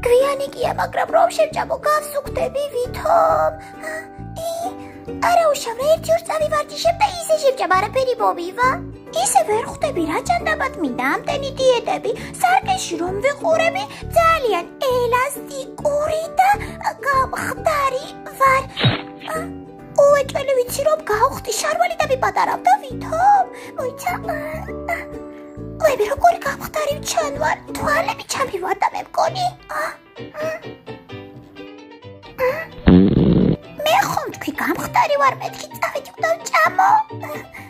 გვიანიკია, მაგრამ რომ შევჭამო გავსუქდები ვითომ? არა უშავრე, 1-2 წამი ვარჯიშებ და ისე შევჭამ, არაფერი მოვივა. ისე ვერ ხვდები რა ჭანდაბად მინდა ამდენი დიეტები, სარკეში რომ ვიყურები, ძალიან ელასტიკური და გამხდარი ვარ. უეჭველი ვიცი რომ გავხდი შარვალი და ვიპატარავ და ვითომ? მოიცა. ვები როგორი გამხდარი ჩანვარ, თვალები ჩამივარდა მე მგონი. მე ხომ თქვი გამხდარი ვარ, მეთქი წავედი უდავ ჭამო.